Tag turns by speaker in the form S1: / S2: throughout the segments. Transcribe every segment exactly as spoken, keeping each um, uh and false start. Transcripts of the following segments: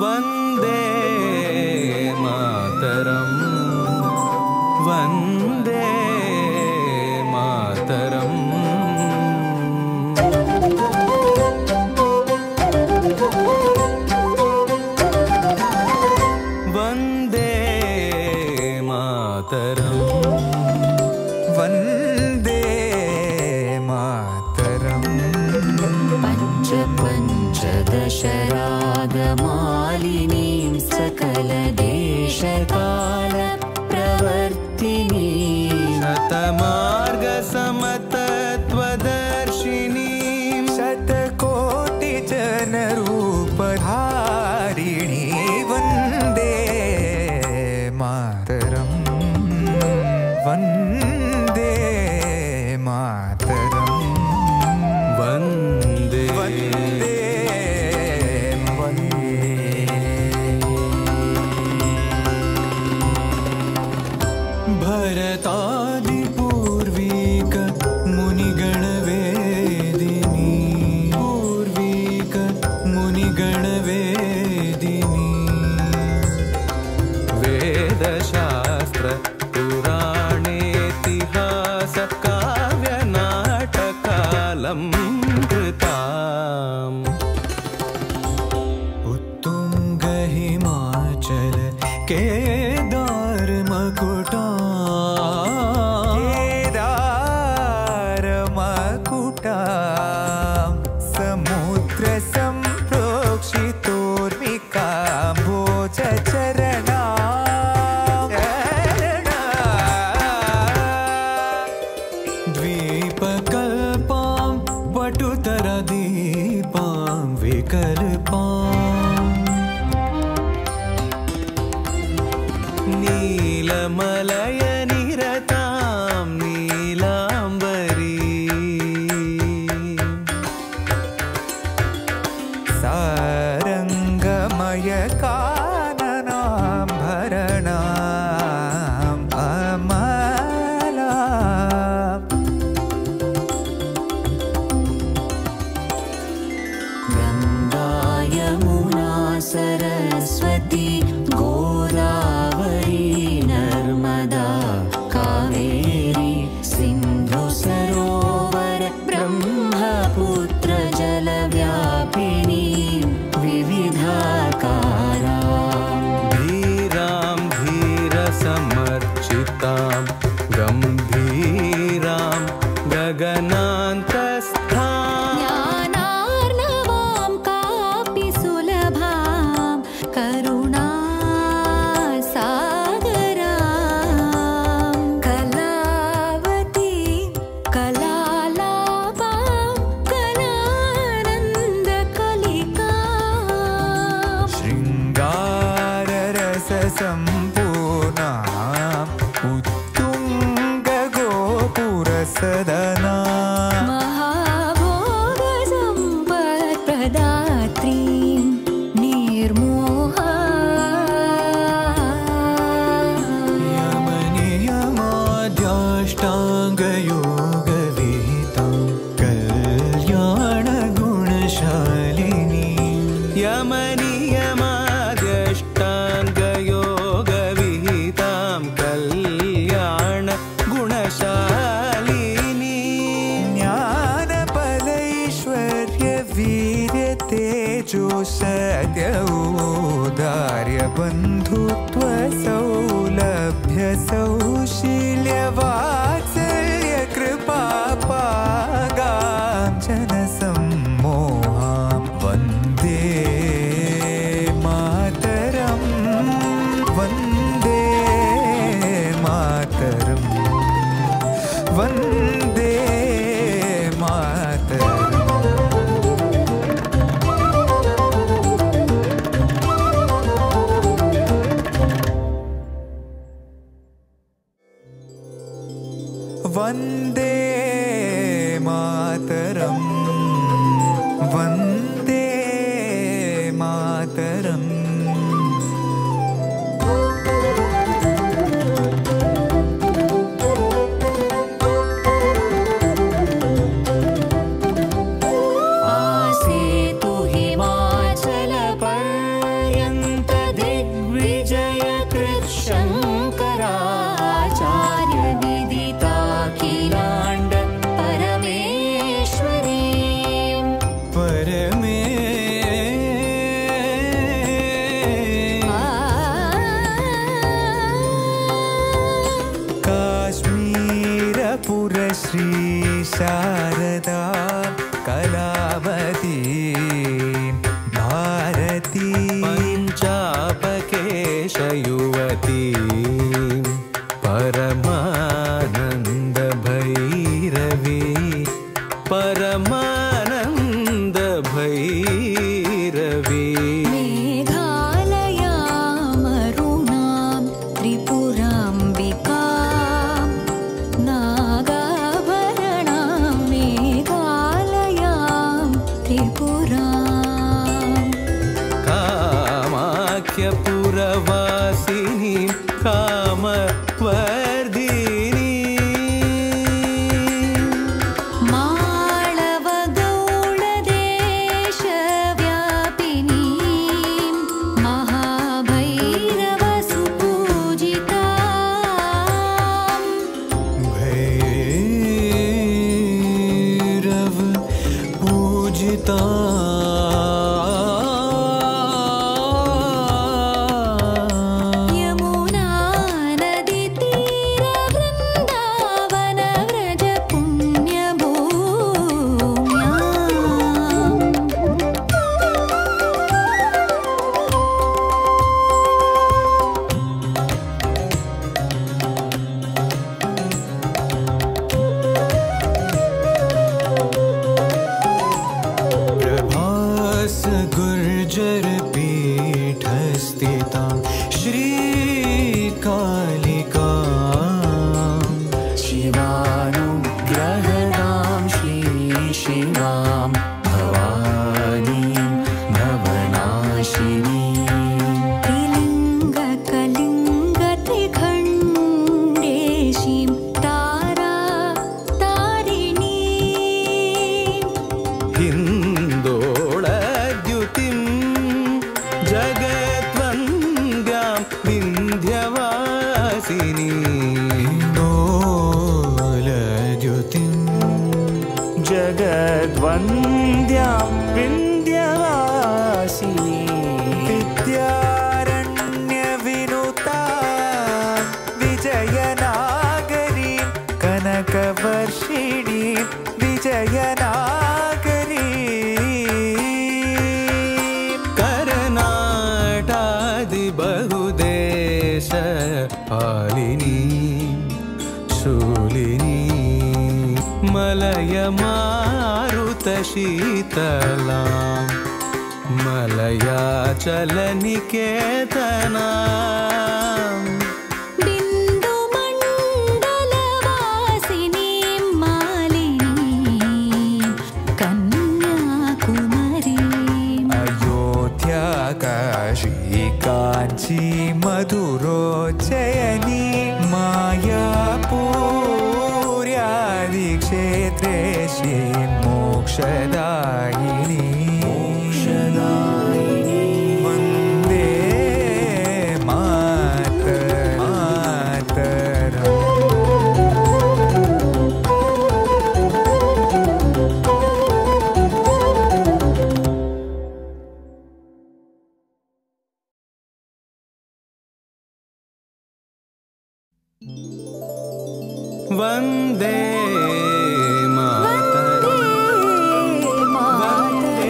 S1: वन्दे मातरम् वन्दे मातरम् वन्दे मातरम् वन्दे मातरम्
S2: पञ्च पञ्चदशरागमालिनीं सकलदेशकालप्रवर्तिनीं
S1: शतमार्गसमतत्वदर्शिनीं
S3: शतकोटिजनरूपधारिणी वन्दे मातरम् वन्दे मातरम्
S1: वन्दे
S3: वन्दे
S1: भरतादिपूर्वीक मुनिगणवेदिनी पूर्वीक मुनिगणवेदिनी वेदशास्त्र पुराणेतिहास काव्यनाटकालम् कृताम् उत्तुंग हिमाचल केदार मकुटा
S3: केदार मकुटा समुद्र संप्रोक्षितोर्मिका भोजचरणा
S1: द्वीपकल्पां वटुतरदीपां विकल्पां नीलमलयनिरतां नीलाम्बरी
S3: सारङ्गमयकाननां भरणाम् अमला
S2: गङ्गा यमुना सरस्वती गोदावरी नर्मदा कावेरी सिन्धु सरोवर ब्रह्मपुत्र जलव्यापिनी विविधाकारां
S1: धीरां धीरसमर्चितां गम्भीरां गगनान्तस्थां
S2: ज्ञानार्णवां कापि सुलभां करुणासागरां कलावतीं कलालापां कलानन्दकलिकां
S3: शृङ्गाररससम्पूर्णाम् उत्तुङ्गगोपुरसदना
S2: महाभोगसम्पत्प्रदात्रीं निर्मोहा
S1: यमनियमाद्याष्टाङ्गयोगविहितां कल्याणगुणशालिनी यमनियमाद्यष्टाङ्गयोगविहितां कल्याणगुणशालिनी
S3: ज्ञानबलैश्वर्यवीर्यतेजो सद्यौदार्य बन्धुत्वसौलभ्य सौशील्यवात्सल्य कृपापागां जनसम्मोहां वन्दे मातरम् वन्दे मातरम् वन्दे मातरम् वन्दे मातरम् वन्दे मातरम्
S2: आसेतु हिमाचलपर्यन्तं
S1: युवती परमानंद भैरवी परमानंद भैरवी
S2: मेघालयामरुणां त्रिपुराम्बिकां नागाभरणां मेघालयां त्रिपुराम्
S1: कामाख्यपुरवासिनीं कामवर्धिनी
S2: माळवगौळदेशव्यापिनीं महाभैरवसुपूजिताम्
S3: भैरव पूजिता
S2: यमुना नदीतीरवृन्दावनव्रज
S3: प्रभास गुर्जर पीठस्थितां श्रीकालिका शिवानुग्रहदां श्री शिवां भवानीं भवनाशिनीं त्रिलिङ्गकलिङ्गत्रिखण्डेशीं तारा तारिणीम्
S1: हिन्दोळद्युतिं जगद्वन्द्यां विन्ध्यवासिनी
S3: हिन्दोलद्युतिं
S1: जगद्वन्द्यां विन्ध्यवासिनी
S3: विद्यारण्यविनुता विजयनागरीं कनकवर्षिणीं विजयनागरीं
S1: कर्नाटादि बहुदेश पालिनी शूलिनी मलयमारुतशीतलां मलयाचलनिकेतनाम्
S2: बिन्दुमण्डलवासिनीं मालिनीं कन्याकुमारीम्
S3: अयोध्या काशी काञ्ची मधुरोज्जयिनी मायापुर्यादिक्षेत्रे श्री मोक्षदायिनी मोक्षदायिनी वन्दे मातर मातरम्
S1: वन्दे मातरम् वन्दे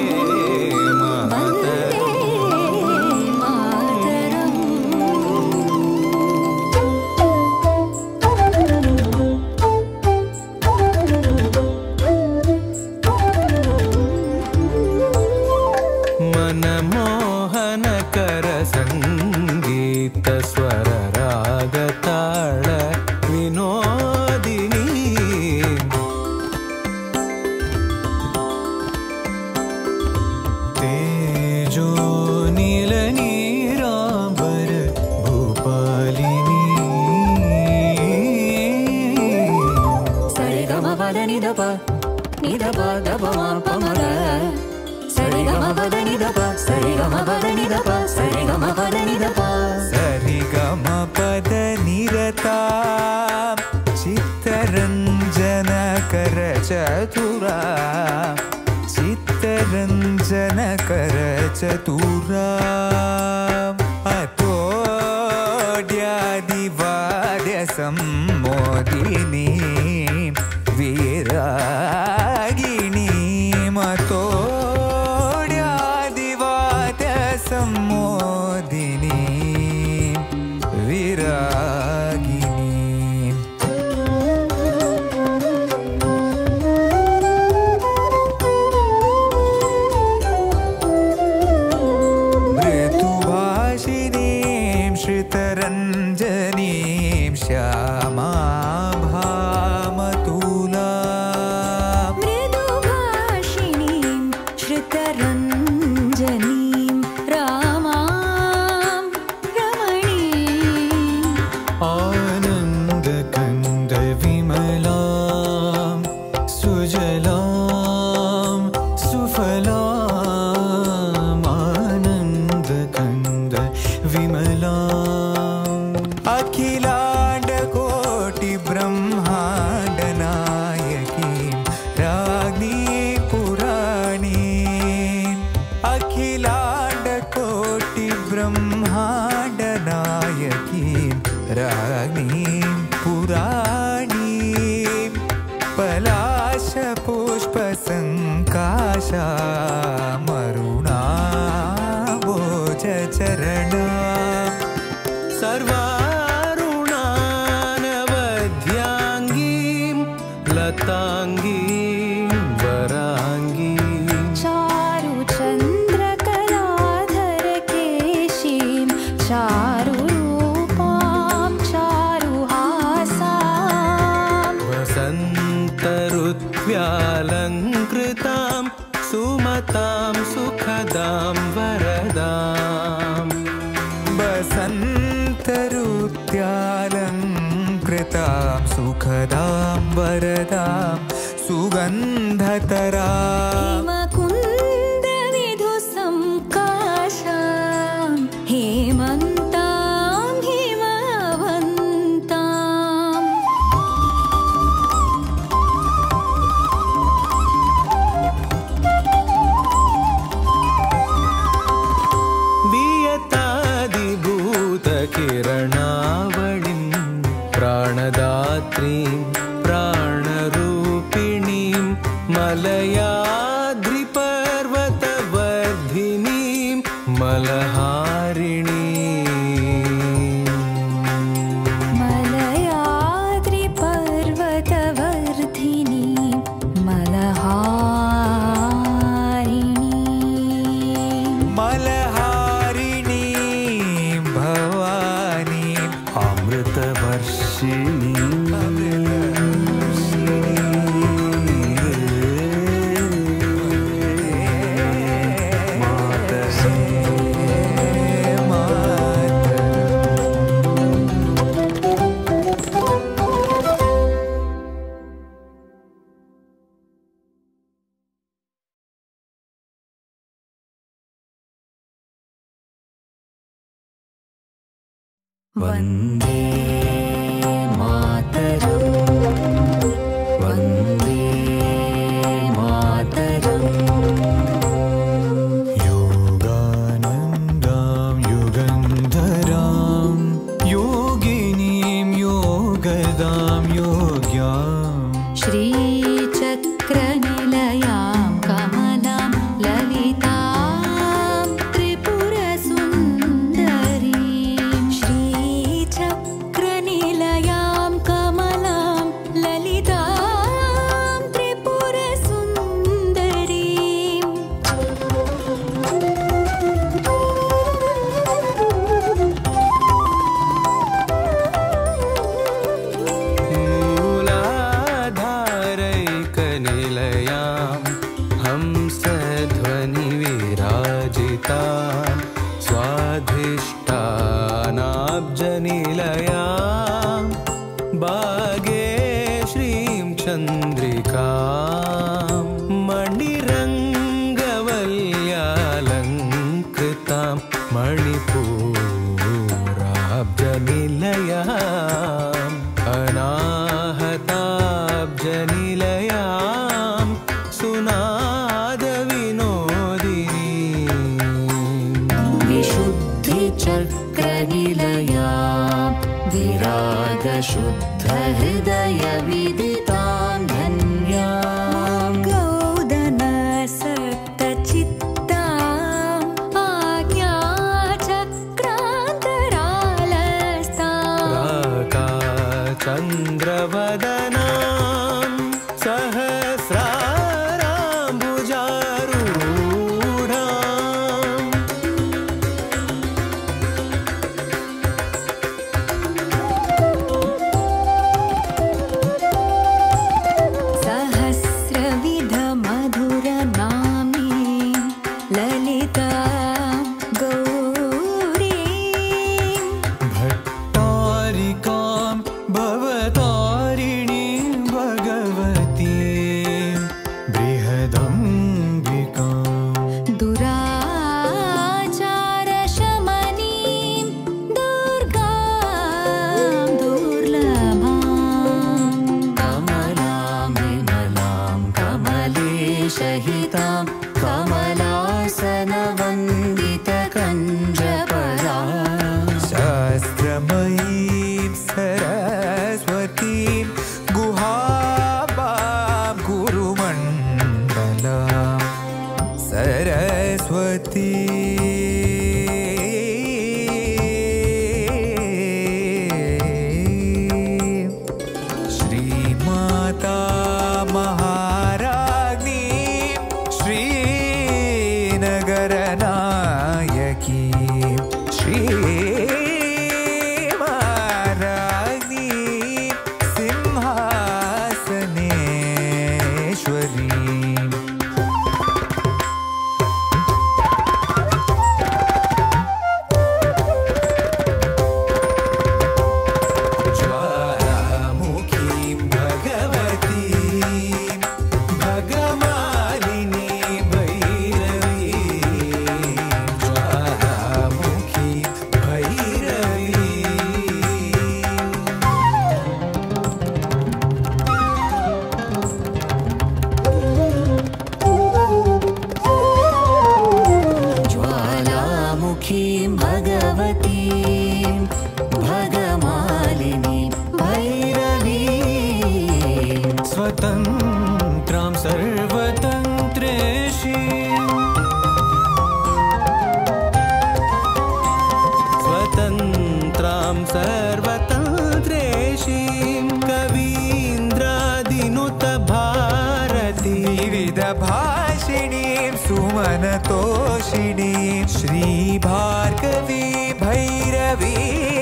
S1: मनमोहनकर संगीत स्वर राग ताळ विनोदिनी
S3: तेजो नीलनीरांबर भूपालिनी
S2: सरिगमपद निदप निदप दप मापमद सरिगमपद निदप सरिगमपद निदप सरिगमपद निदप
S3: सरिगमपद निरता चित्तरञ्जनकर चतुरा चित्तरञ्जनकर चतुरा अतोड्यादिवाद्य सम्मोदिनी वीरागिणी मतोड्यादिवाद्य सम्मोदिनी श्रितरञ्जनीं श्यामाभामतुलाम्
S2: मृदुभाषिणीं श्रितरञ्जनीं रामां रमणीम्
S1: आनन्दकन्दविमलां सुजलां सुफलाम् आनन्दकन्दविमलाम्
S3: अखिलाण्डकोटिब्रह्माण्डनायकीं राज्ञी पुराणीम् अखिलाण्डकोटिब्रह्माण्डनायकीं राज्ञीं पुराणीम् पलाशपुष्पसङ्काशामरुणाभोजचरणा
S1: सर्वारुणानवध्याङ्गीं लताङ्गीं वराङ्गीं
S2: चारुचन्द्रकलाधरकेशीं चारुरूपां चारुहासां
S1: वसन्तऋत्व्यालङ्कृतां सुमतां सुखदां वरदाम्
S3: वसन्तऋत्यालङ्कृतां सुखदां वरदां सुगन्धतराम्
S2: हिमकुन्दविधुसङ्काशां हेमन्तां हिमवन्ताम्
S1: वियतादिभूतकिरणावलिं प्राणदात्रीं प्राणरूपिणीं मलयाद्रिपर्वतवर्धिनीं मलहारिणीम्
S2: मलयाद्रिपर्वतवर्धिनीं मलहारिणीम्
S3: मलहारिणीं भवानीं
S1: अमृतवर्षिणीं
S2: वन्दे मातरम् वन्दे मातरम्
S1: योगानन्दां युगन्धरां योगिनीं योगदां योग्याम्
S2: श्रीचक्रनिलयां कमलां ललितां त्रिपुरसुन्दरीं श्रीचक्रनिलयां कमलां ललितां त्रिपुरसुन्दरीम्
S1: मूलाधारैकनिलयां हंसध्वनिविराजितां स्वाधिष्ठानाब्जनिलयां भाग्यश्रीं चन्द्रिकां मणिरङ्गवल्यालङ्कृतां मणिपूराब्जनिलयाम् अनाहताब्जनिलयां सुनादविनोदिनीं
S2: विशुद्धिचक्रनिलयां विरागशुद्धहृदयविदितां धन्यां गौदनसक्तचित्ताम् आज्ञाचक्रान्तरालस्ताम्
S1: चन्द्रवदनां सहस्राराम्बुजारूढाम्
S3: प्रणतोषिणीं श्रीभार्गवी भैरवी